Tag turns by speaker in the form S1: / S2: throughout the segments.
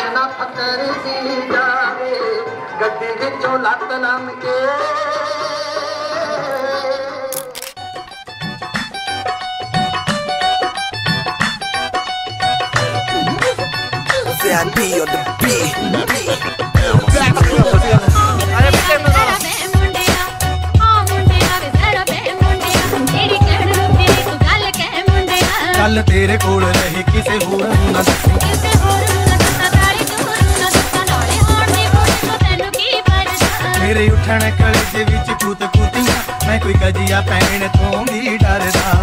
S1: ना फकर दी जावे गड्डी विचों लत लम के
S2: VIP on the beat.
S3: गल तेरे कोल रही किसे होर ना मेरे उठण कलेजे विच कूत कूतियां मैं कोई कजिया पैण तों भी डरदा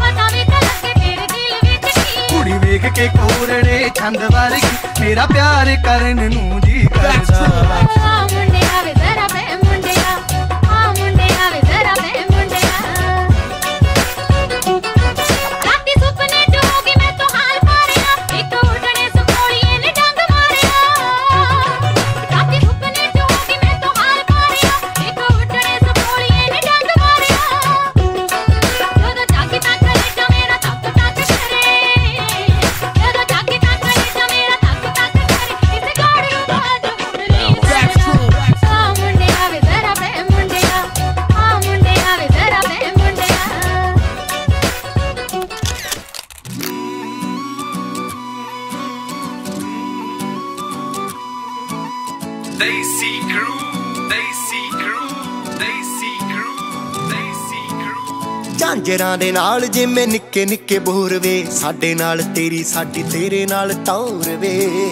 S3: कुड़ी वेख के कोरड़े छंद वर्गी मेरा प्यार करन नूं जी करदा झांजरां दे नाल जिवें निक्के निक्के बोर वे साडे नाल तेरी साडी तेरे नाल टौर वे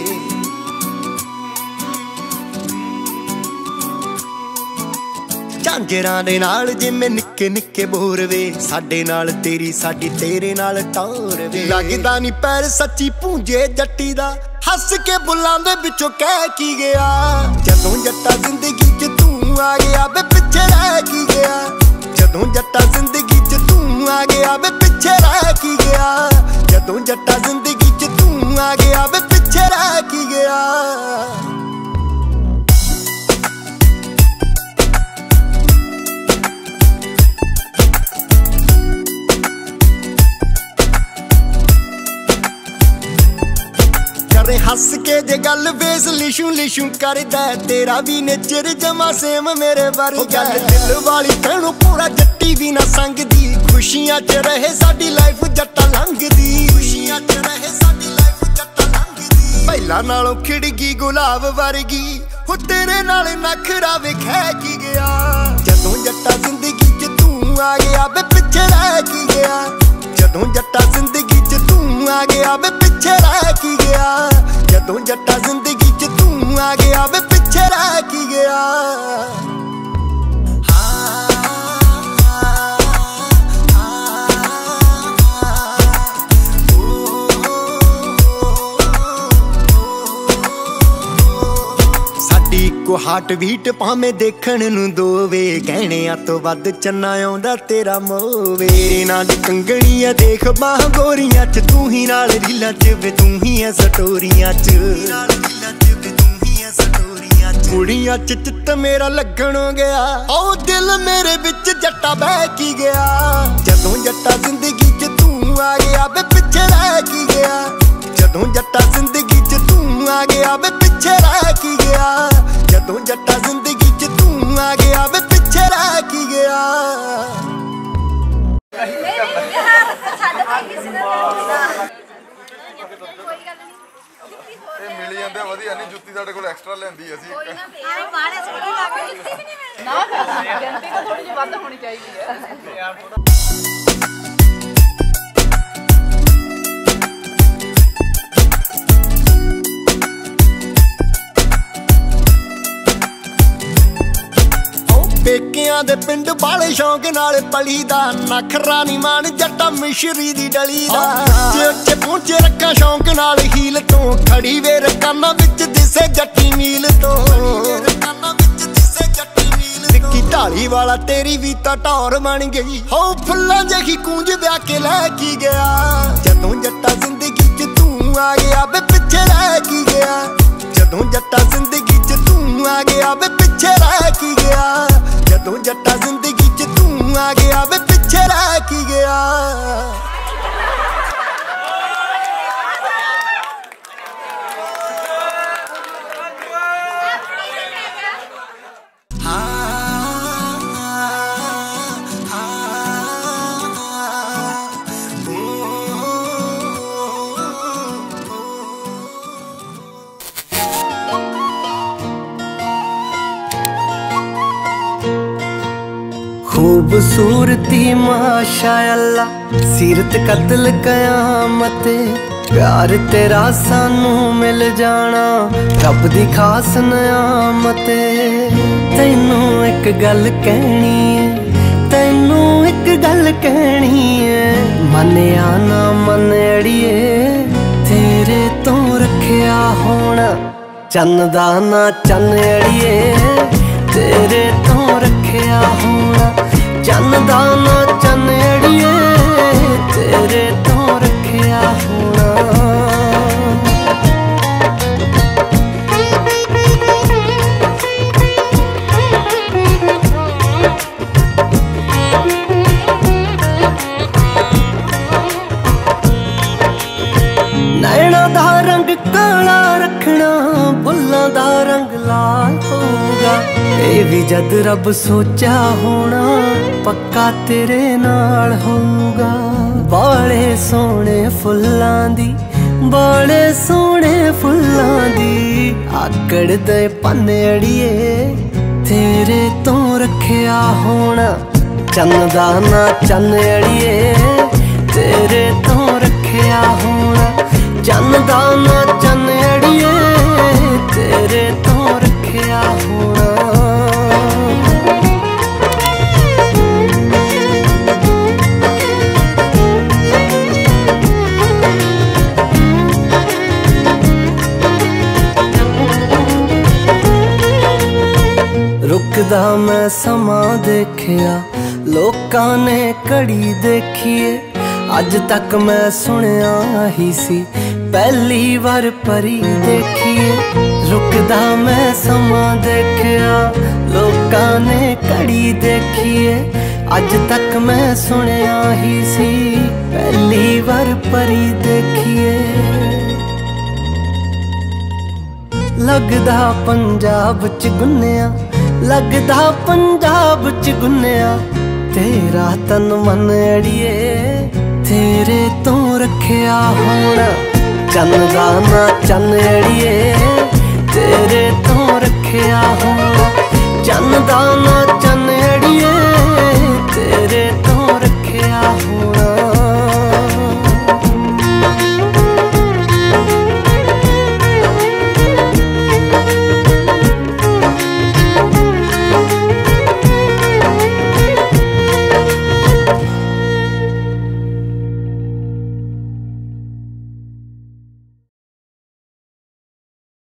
S3: झांजरां दे नाल जिवें निक्के निक्के बोर वे साडे नाल तेरी साडी तेरे नाल टौर वे लगदा नी पैर सच्ची पूंजे जट्टी दा हस के बुल्लां दे विचों कह की गया जदों जट्टा जिंदगी च तू आ गया बे पिछे रह की गया जदों जट्टा जिंदगी आ गया वे पिछे रह की गया जदों जट्टा जिंदगी च तू आ गया वे पिछे रह की गया करे हस के जे गल वेस लिशू लिशू करदा तेरा भी नेचर जमा सेम मेरे वर्गा दिल वाली कहणों पूरा जट्टी भी ना संगदी खुशियां च रहे साडी लाइफ जट्टा लंघदी खुशियां च रहे साडी लाइफ जट्टा लंघदी पहला नालों खिड़गी गुलाब वर्गी हो तेरे नाल नखरा विखै की गया जदों जट्टा जिंदगी च तू आ गया बे पिछे रह की गया जदों जट्टा जिंदगी च तू आ गया बे पिछे रह की गया जदों जट्टा जिंदगी च तू आ गया बे पिछे रह की गया को हार्ट बीट भावें देखण नूं दोवे कहणियां तो वध चन्ना आउंदा तेरा मोवे तेरे नाल कंगणियां देख बाह गोरियां च तू ही नाल रीलां च वे तू ही है स्टोरियां च कुड़ियां च चित्त मेरा लगण गया ओ दिल मेरे विच जट्टा बह की गया जदों जट्टा जिंदगी च तू आ गया बे पिछे रह की गया जदों जट्टा जिंदगी च तू आ गया बे पिछे रह की गया जदों जट्टा जिंदगी च तू आ गया वे पिछे रह की गया
S4: मिल जाते वधिया नहीं जुत्ती साडे कोल एक्स्ट्रा लेंदी असी
S5: गिनती तो थोड़ी जी वध होनी चाहिए पेकियां दे पिंड बाले शौक नाल पली दा नखरा नी मान जट्टा मिश्री दी डली दा जे पहुंचे रखा शौक नाल हील तो खड़ी वे रकाना विच दिसे जट्टी मील तो निक्की ढाली वाला तेरी भी तां टौर बन गई हो फुल्लां जही कूंज ब्याह के लै की गया जदों जट्टा जिंदगी च तू आ गया बे पिछे रह की गया जदों जट्टा जिंदगी च तू आ गया बे पिछे रह की गया जदों जट्टा जिंदगी च तू आ गया बे पिछे रह की गया
S2: खूबसूरती माशाअल्लाह, सीरत कत्ल कयामत, प्यार तेरा सानू मिल जाना रब दी खास नियामत। तैनू एक गल कहनी है, तैनू एक गल कहनी है, मनिया ना मन अड़िए, तेरे तो रखिया होना चन्न दा ना चन्न अड़िए, तेरे तो रखिया होना चन्न दा ना चन्न अड़िए, तेरे तो रखिया होना। नैना दा रंग काला रखना, बुल्लां दा रंग लाल होगा, ये भी जद रब सोचा होना पक्का तेरे नाल होगा। बाले सोने फुल्लां दी, बाले सोने फुल्लां दी, आकड़ दे पन्ने अड़िए, तेरे तो रखिया होना चन्न दा ना चन्न अड़िए, तेरे तो रखिया होना चन्न दा ना चन्न अड़िए, तेरे तो रखिया होना। रुकदा मैं समा देखिया, लोकां ने घड़ी देखिए, अज तक मैं सुनिया ही सी पहली बार परी देखिए। रुकदा मैं समा देखिया, लोकां ने घड़ी देखिए, अज तक मैं सुनिया ही सी पहली बार परी देखिए। लगदा पंजाब च गुन्निया, लगदा पंजाब च गुन्निया, तेरा तन मन अड़िए, तेरे तो रखिया होना चन्न दा ना चन्न अड़िए,